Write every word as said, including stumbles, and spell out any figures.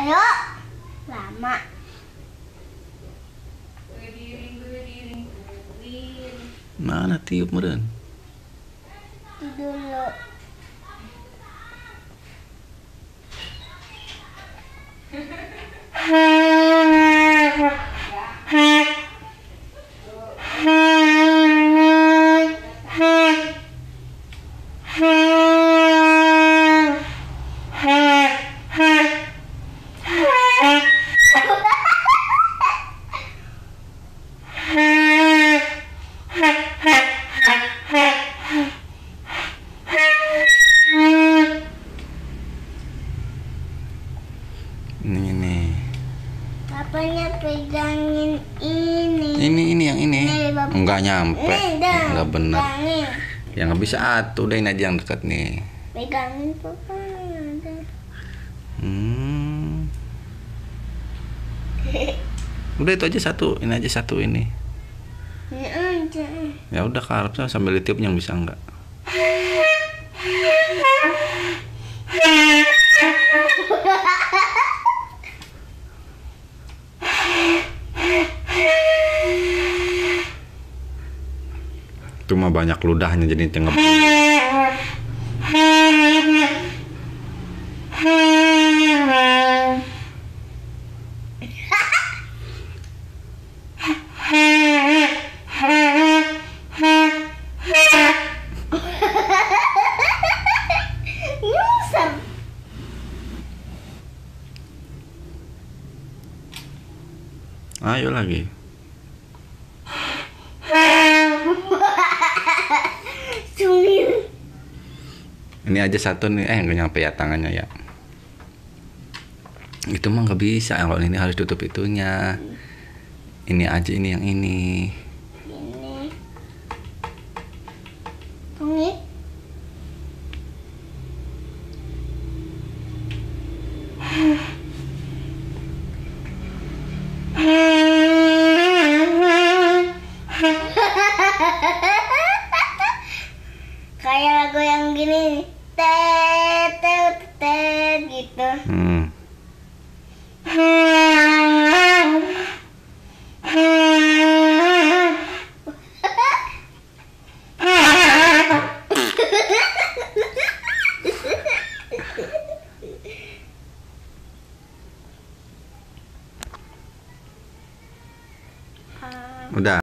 Ayo. Lama. Mana tiup meren? Dulu. Ini nih. Bapaknya pegangin ini. Ini ini yang ini. Ini, Bapak. Enggak nyampe. Ini dah. Enggak benar. Pegangin. Ya nggak bisa atuh, udah ini aja yang dekat nih. Pegangin papa. Hmm. Udah itu aja satu, ini aja satu ini. Ini aja. Ya udah karepnya sambil ditiup yang bisa enggak. Itu mah banyak ludahnya jadi tengah. Nyusap. Ayo lagi. Sumir. Ini aja satu nih, eh nggak nyampe ya tangannya ya. Itu mah nggak bisa, kalau ini harus tutup itunya. Ini aja, ini yang ini. Ini. Tunggu. Kayak lagu yang gini, tet tet tet gitu. Hmm.